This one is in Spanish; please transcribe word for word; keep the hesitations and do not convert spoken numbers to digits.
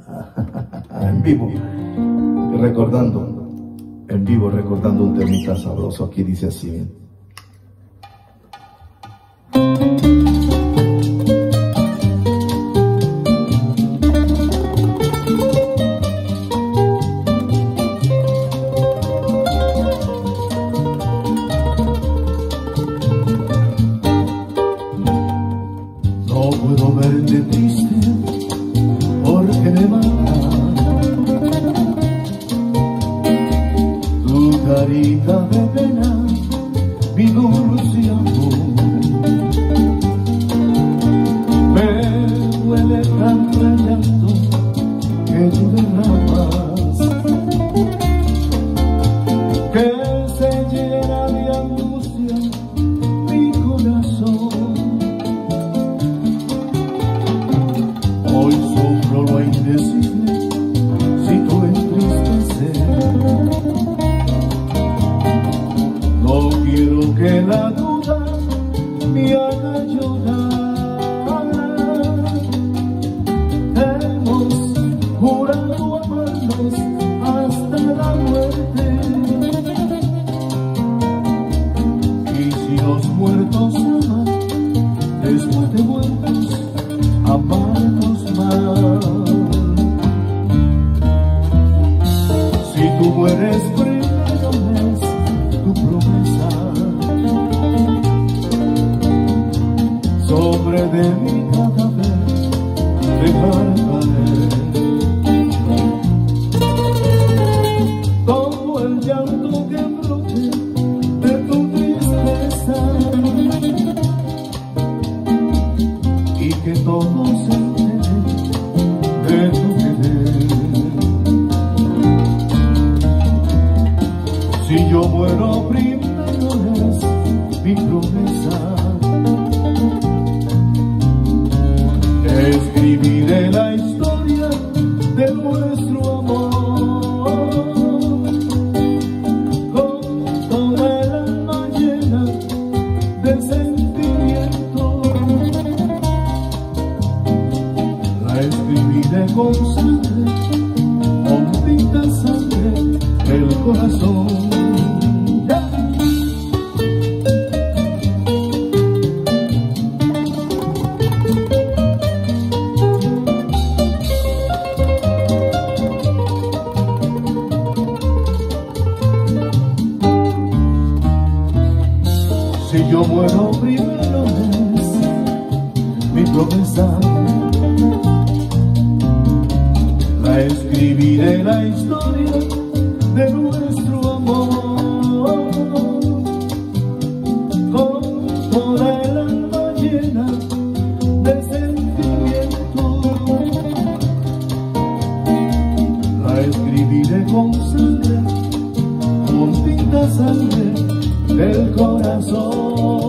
En vivo, recordando, en vivo recordando un temita sabroso. Aquí dice así. No puedo verte triste porque me mata tu carita de pena, mi dulce amor. Me duele tanto el llanto que tú derramas, que se llena de angustia mi corazón. Hoy sufro lo indecible si tú entristeces. No quiero que la duda me haga llorar. Hemos jurado amarnos hasta la muerte, y si los muertos aman, después de muertos amarnos más. Si tú mueres primero es tu promesa sobre de mi cadáver dejar caer todo el llanto que brote de tu tristeza, y que todo se entere de tu querer. Si yo muero primero es mi promesa, escribiré la historia de nuestro amor con toda el alma llena de sentimiento. La escribiré con sangre, con tinta sangre del corazón. Si yo muero primero es mi promesa, la escribiré la historia de nuestro amor con toda el alma llena de sentimiento. La escribiré con sangre, con tinta sangre del corazón.